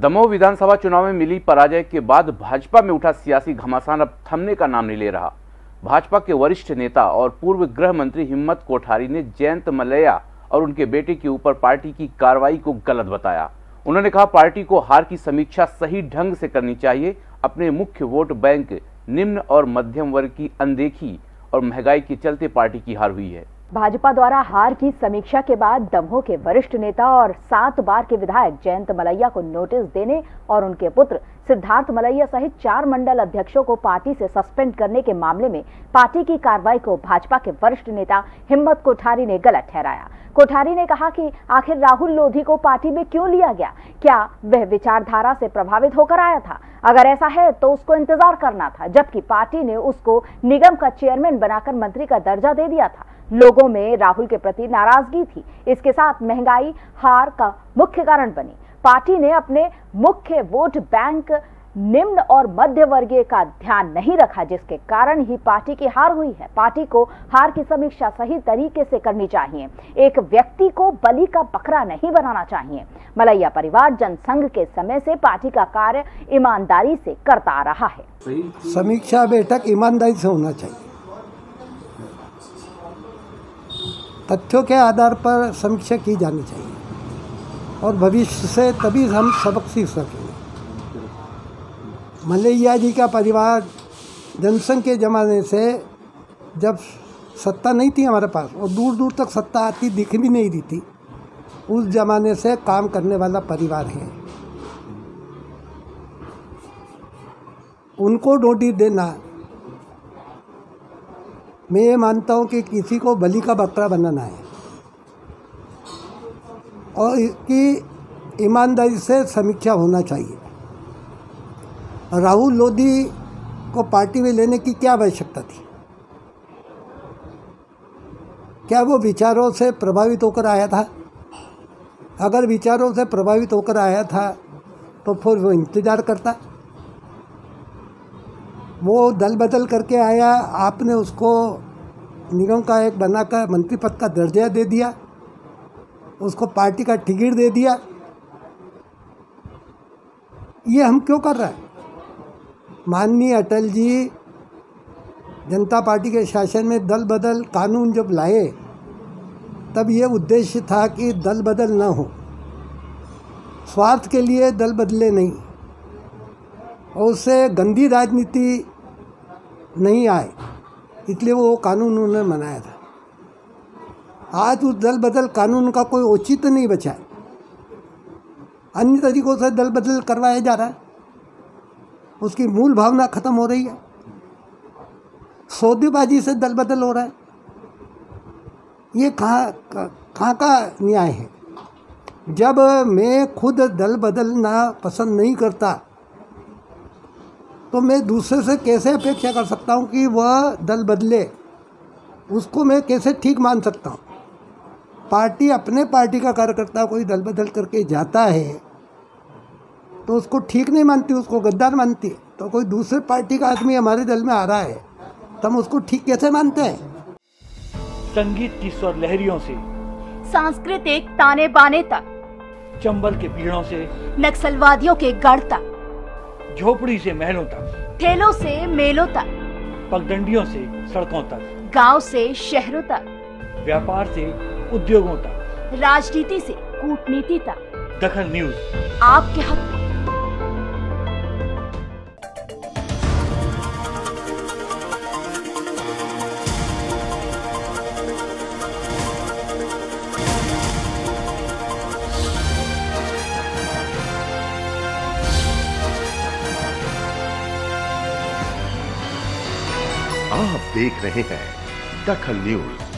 दमोह विधानसभा चुनाव में मिली पराजय के बाद भाजपा में उठा सियासी घमासान अब थमने का नाम नहीं ले रहा। भाजपा के वरिष्ठ नेता और पूर्व गृह मंत्री हिम्मत कोठारी ने जयंत मलैया और उनके बेटे के ऊपर पार्टी की कार्रवाई को गलत बताया। उन्होंने कहा, पार्टी को हार की समीक्षा सही ढंग से करनी चाहिए। अपने मुख्य वोट बैंक निम्न और मध्यम वर्ग की अनदेखी और महंगाई के चलते पार्टी की हार हुई है। भाजपा द्वारा हार की समीक्षा के बाद दमोह के वरिष्ठ नेता और 7 बार के विधायक जयंत मलैया को नोटिस देने और उनके पुत्र सिद्धार्थ मलैया सहित 4 मंडल अध्यक्षों को पार्टी से सस्पेंड करने के मामले में पार्टी की कार्रवाई को भाजपा के वरिष्ठ नेता हिम्मत कोठारी ने गलत ठहराया। कोठारी ने कहा कि आखिर राहुल लोधी को पार्टी में क्यों लिया गया? क्या वह विचारधारा से प्रभावित होकर आया था? अगर ऐसा है तो उसको इंतजार करना था, जबकि पार्टी ने उसको निगम का चेयरमैन बनाकर मंत्री का दर्जा दे दिया था। लोगों में राहुल के प्रति नाराजगी थी। इसके साथ महंगाई हार का मुख्य कारण बनी। पार्टी ने अपने मुख्य वोट बैंक निम्न और मध्य वर्गीय का ध्यान नहीं रखा, जिसके कारण ही पार्टी की हार हुई है। पार्टी को हार की समीक्षा सही तरीके से करनी चाहिए। एक व्यक्ति को बलि का बकरा नहीं बनाना चाहिए। मलैया परिवार जनसंघ के समय से पार्टी का कार्य ईमानदारी से करता आ रहा है। समीक्षा बैठक ईमानदारी से होना चाहिए। तथ्यों के आधार पर समीक्षा की जानी चाहिए और भविष्य से तभी हम सबक सीख सकेंगे। मलैया जी का परिवार जनसंघ के ज़माने से, जब सत्ता नहीं थी हमारे पास और दूर दूर तक सत्ता आती दिख भी नहीं रही थी, उस ज़माने से काम करने वाला परिवार है। उनको नोटिस देना, मैं ये मानता हूँ कि किसी को बलि का बकरा बनाना है और इसकी ईमानदारी से समीक्षा होना चाहिए। राहुल लोधी को पार्टी में लेने की क्या आवश्यकता थी? क्या वो विचारों से प्रभावित होकर आया था? अगर विचारों से प्रभावित होकर आया था तो फिर वो इंतज़ार करता। वो दल बदल करके आया, आपने उसको निगम का एक बनाकर मंत्री पद का दर्जा दे दिया, उसको पार्टी का टिकट दे दिया। ये हम क्यों कर रहे हैं? माननीय अटल जी जनता पार्टी के शासन में दल बदल कानून जब लाए, तब ये उद्देश्य था कि दल बदल न हो, स्वार्थ के लिए दल बदले नहीं और उससे गंदी राजनीति नहीं आए, इसलिए वो कानून उन्होंने बनाया था। आज उस दल बदल कानून का कोई औचित्य नहीं बचा है। अन्य तरीकों से दल बदल करवाया जा रहा है, उसकी मूल भावना खत्म हो रही है। सौदेबाजी से दल बदल हो रहा है। ये कहाँ का न्याय है? जब मैं खुद दल बदलना पसंद नहीं करता तो मैं दूसरे से कैसे अपेक्षा कर सकता हूँ कि वह दल बदले? उसको मैं कैसे ठीक मान सकता हूँ? पार्टी अपने पार्टी का कार्यकर्ता कोई दल बदल करके जाता है तो उसको ठीक नहीं मानती, उसको गद्दार मानती है। तो कोई दूसरे पार्टी का आदमी हमारे दल में आ रहा है तो हम उसको ठीक कैसे मानते हैं? संगीत की स्वर लहरियों से सांस्कृतिक ताने बाने तक, चंबल के पीड़ों से नक्सलवादियों के गढ़ तक, झोपड़ी से महलों तक, ठेलों से मेलों तक, पगडंडियों से सड़कों तक, गांव से शहरों तक, व्यापार से उद्योगों तक, राजनीति से कूटनीति तक, दखल न्यूज आपके हक में। आप देख रहे हैं दखल न्यूज।